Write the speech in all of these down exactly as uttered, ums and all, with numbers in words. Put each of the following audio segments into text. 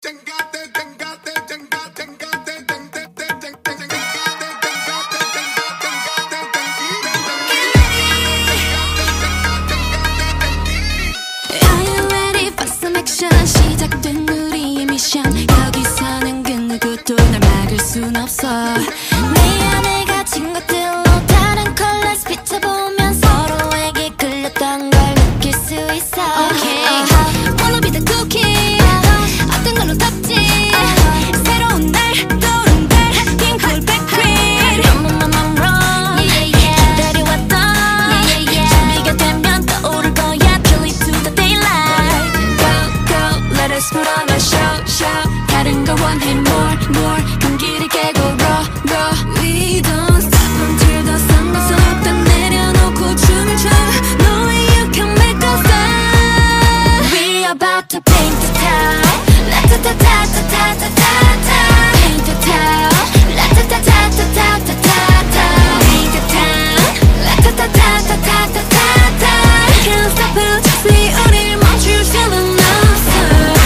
시작된 우리의 미션 여기서는 그 누구도 날 막을 순 없어 내 안에 갇힌 것들로 다른 컬러스 비춰보면 서로에게 끌렸던 걸 느낄 수 있어 okay. uh-huh. Wanna be the cookie uh-huh. 어떤 걸로 덮지 uh-huh. 새로운 날 떠오른 달 핑크볼 백퀸 I'm on my wrong yeah, yeah, yeah. 기다려왔던 yeah, yeah, yeah. 준비가 되면 떠오를 거야 Kill it to the daylight Let us put on a show, show 다른 걸 원해 more, more 경기를 깨고 raw, raw We don't stop until the sun goes up 다 내려놓고 춤을 춰 No way you can make us stop We about to paint the town La-ta-ta-ta-ta-ta-ta-ta-ta Paint the town La-ta-ta-ta-ta-ta-ta-ta Paint the town La-ta-ta-ta-ta-ta-ta-ta We can't stop it, just we 우릴 멈출 수는 없어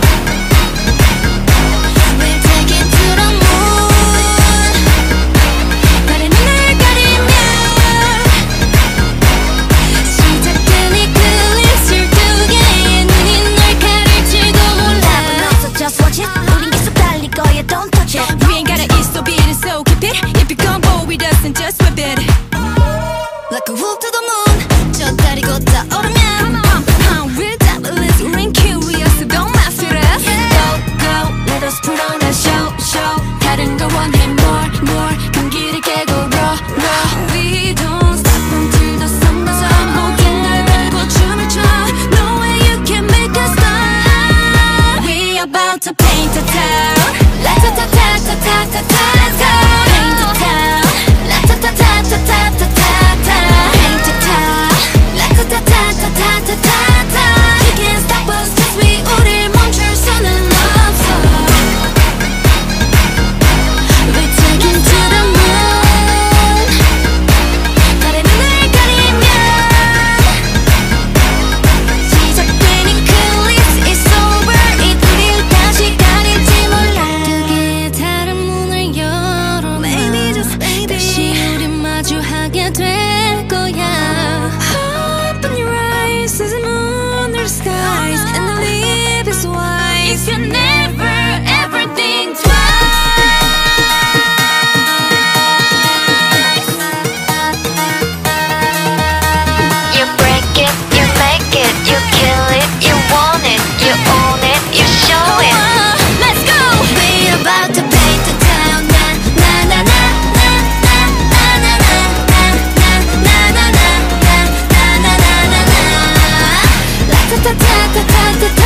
We ain't gotta eat so beat it so keep it If you come bold with us then just whip it Like a wolf to the moon 저 다리 걷다 오르면 We're devilish, we're incurious so don't mess with us Go, go, let us put on a show, show 다른 걸 원해 more, more 경기를 깨고 raw, raw We don't stop until the sun goes up 모든 날 걸고 춤을 춰 No way you can make us stop We about to paint the town La-ta-ta-ta-ta-ta-ta-ta Let's go! Paint the town La-ta-ta-ta-ta-ta-ta-ta Paint the town La-ta-ta-ta-ta-ta-ta-ta You can't stop us cause we 우릴 멈출 수는 없어 We're taking to the moon 달의 눈을 가리면 시작되는 그 list is over 이 우릴 다시 가릴지 몰라 하게 될 거야 Open your eyes, there's a moon, there's skies And the leaf is white If you never ever think twice You break it, you make it You kill it, you want it You own it, you show it Let's go! We're about to paint the town Na-na-na-na Ta ta ta ta ta ta